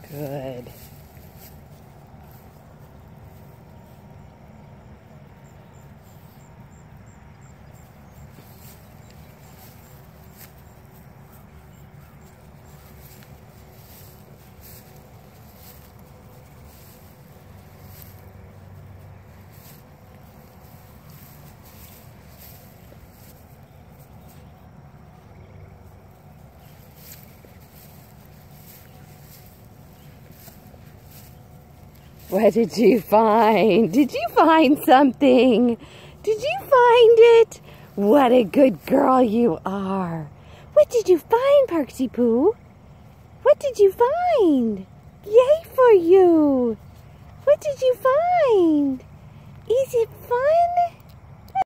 Good. What did you find? Did you find something? Did you find it? What a good girl you are. What did you find, Parksy Poo? What did you find? Yay for you. What did you find? Is it fun?